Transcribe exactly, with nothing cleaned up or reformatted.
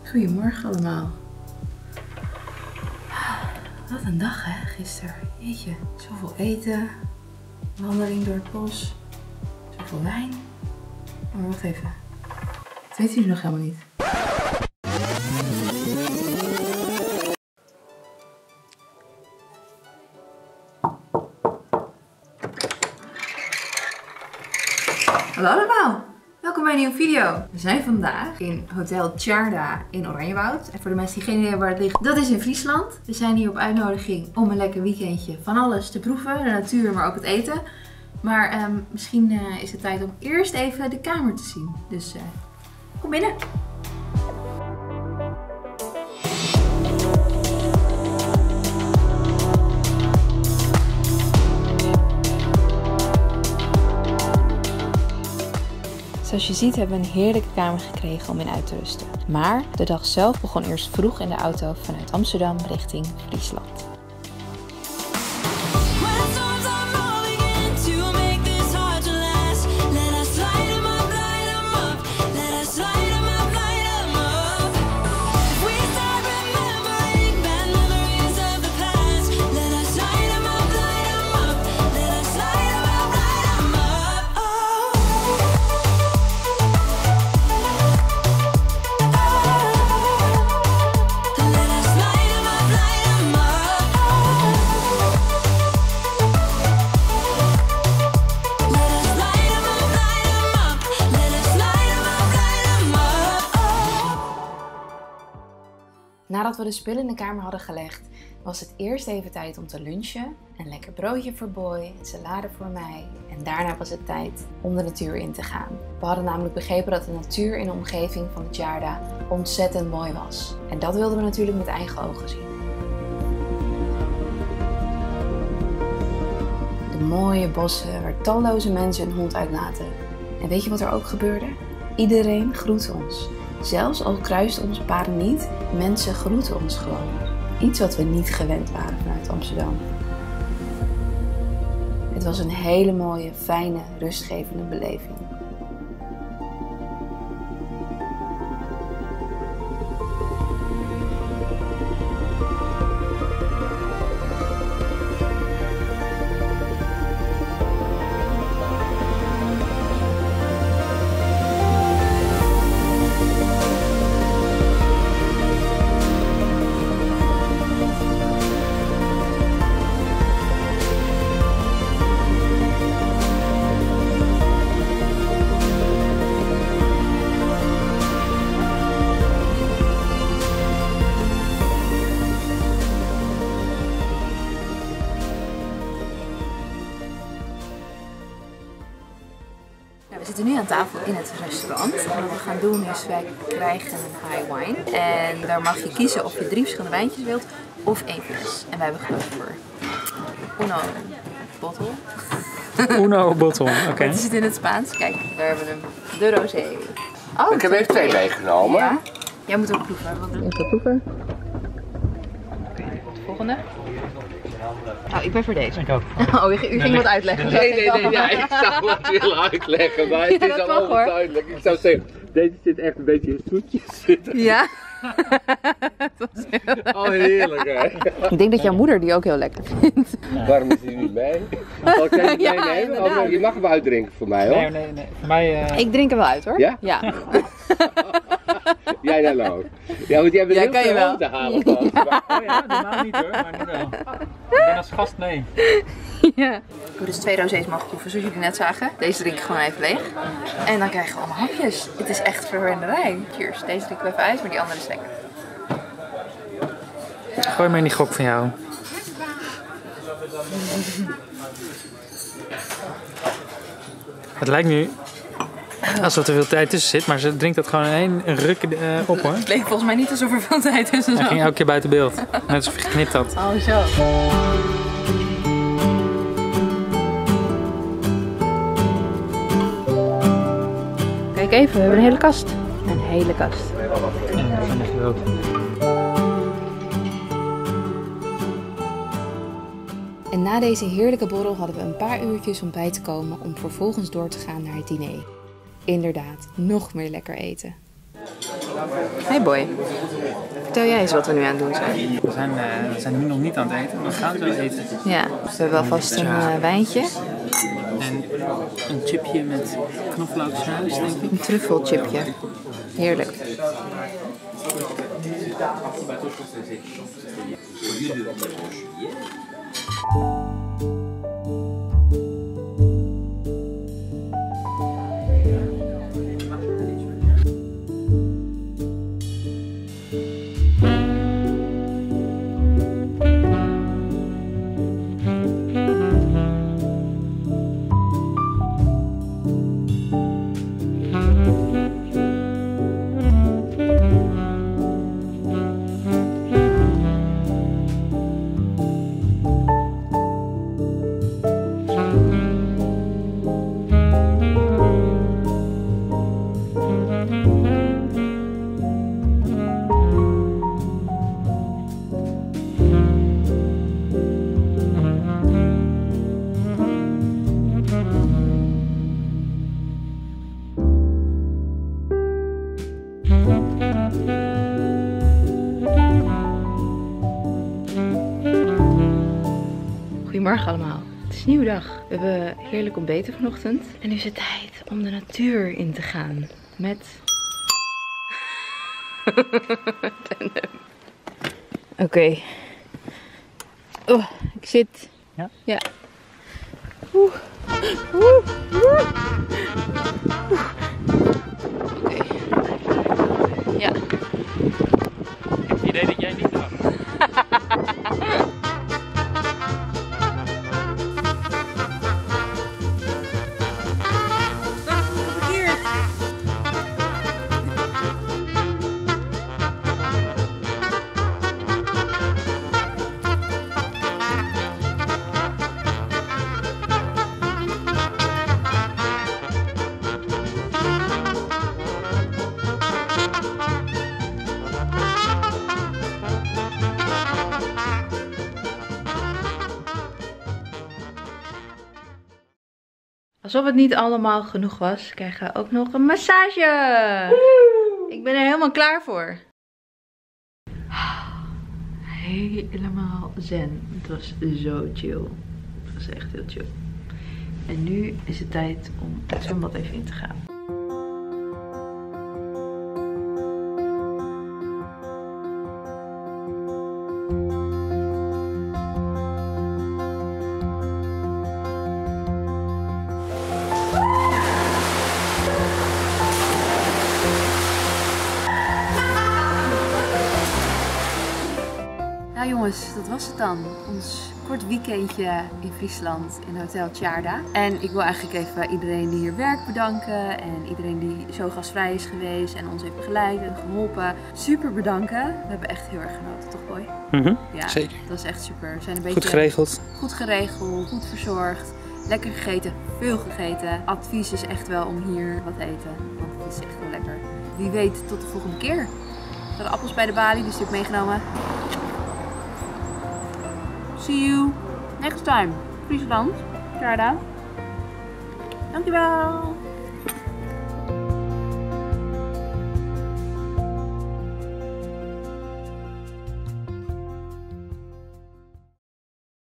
Goedemorgen allemaal. Wat een dag hè, gisteren. Jeetje, zoveel eten, wandeling door het bos, zoveel wijn. Maar wacht even, dat weten jullie nog helemaal niet. Hallo allemaal! Welkom bij een nieuwe video. We zijn vandaag in Hotel Tjarda in Oranjewoud. En voor de mensen die geen idee hebben waar het ligt, dat is in Friesland. We zijn hier op uitnodiging om een lekker weekendje van alles te proeven. De natuur, maar ook het eten. Maar um, misschien uh, is het tijd om eerst even de kamer te zien. Dus uh, kom binnen! Zoals je ziet hebben we een heerlijke kamer gekregen om in uit te rusten. Maar de dag zelf begon eerst vroeg in de auto vanuit Amsterdam richting Friesland. Nadat we de spullen in de kamer hadden gelegd, was het eerst even tijd om te lunchen. Een lekker broodje voor Boy, een salade voor mij. En daarna was het tijd om de natuur in te gaan. We hadden namelijk begrepen dat de natuur in de omgeving van de Tjarda ontzettend mooi was. En dat wilden we natuurlijk met eigen ogen zien. De mooie bossen waar talloze mensen hun hond uitlaten. En weet je wat er ook gebeurde? Iedereen groette ons. Zelfs al kruisten onze paden niet, mensen groeten ons gewoon. Iets wat we niet gewend waren vanuit Amsterdam. Het was een hele mooie, fijne, rustgevende beleving. We zitten nu aan tafel in het restaurant. En wat we gaan doen is, wij krijgen een high wine. En daar mag je kiezen of je drie verschillende wijntjes wilt of één fles. En wij hebben gekozen voor Uno Bottle. Uno Bottle, oké. Okay. Het zit in het Spaans. Kijk, daar hebben we hem. De rosé. Oh, ik heb even twee meegenomen. Ja. Jij moet ook proeven. Wat doen we? Ik ga proeven. De volgende. Oh, ik ben voor deze. Ik ook. Oh, u ging nee, wat uitleggen. Nee, nee, nee, nee, ik zou wat willen uitleggen, maar het ja, is al overduidelijk. Ik zou zeggen, deze zit echt een beetje in zoetjes zitten. Ja? Dat was heel oh, heerlijk hè. Ik denk dat jouw moeder die ook heel lekker vindt. Ja. Waarom is die niet mee? Zal ik deze ja, meenemen? Oh, je mag hem uitdrinken voor mij hoor. Nee, nee, nee. Voor mij, uh... Ik drink hem wel uit hoor. Ja? Ja. Jij dan ook? Ja, want jij bent ja, heel kan veel je wel. te halen. Ja. Oh ja, normaal niet hoor, maar nu wel. Ik ben als gast mee. Ja. We dus twee rosés mogen proeven, zoals jullie net zagen. Deze drink ik gewoon even leeg. En dan krijgen we allemaal hapjes. Het is echt verwenderij. Cheers. Deze drinken we even uit, maar die andere is lekker. Gooi maar in die gok van jou. Het lijkt nu alsof er veel tijd tussen zit, maar ze drinkt dat gewoon in één ruk uh, op hoor. Het leek volgens mij niet alsof er veel tijd tussen zat. Hij ging elke keer buiten beeld. Net alsof je geknipt had. Oh zo. Kijk even, we hebben een hele kast. Een hele kast. Ja, dat vind ik ook. En na deze heerlijke borrel hadden we een paar uurtjes om bij te komen om vervolgens door te gaan naar het diner. Inderdaad, nog meer lekker eten. Hey boy. Vertel jij eens wat we nu aan het doen zijn. We zijn, uh, we zijn nu nog niet aan het eten, maar we gaan zo eten. Ja, we hebben alvast een uh, wijntje. En een chipje met knoflooksaus, denk ik. Een truffelchipje. Heerlijk. Goedemorgen allemaal. Het is een nieuwe dag. We hebben heerlijk ontbeten vanochtend. En nu is het tijd om de natuur in te gaan. Met... Oké. Okay. Oh, ik zit... Ja? Ja. Oeh. Oeh. Oeh. Oké. Okay. Ja. Ik heb het idee dat jij niet mag. Alsof het niet allemaal genoeg was, krijgen we ook nog een massage. Woe! Ik ben er helemaal klaar voor. Helemaal zen. Het was zo chill. Het was echt heel chill. En nu is het tijd om het zwembad even in te gaan. Nou jongens, dat was het dan. Ons kort weekendje in Friesland in Hotel Tjaarda. En ik wil eigenlijk even iedereen die hier werkt bedanken. En iedereen die zo gastvrij is geweest en ons heeft begeleid en geholpen. Super bedanken. We hebben echt heel erg genoten, toch Boy? Mm-hmm, ja, zeker. Dat is echt super. We zijn een beetje goed geregeld. Goed geregeld, goed verzorgd. Lekker gegeten, veel gegeten. Advies is echt wel om hier wat te eten. Want het is echt wel lekker. Wie weet tot de volgende keer. We hadden appels bij de balie, die stuk meegenomen. See you next time. Friesland, Tjaarda. Dankjewel.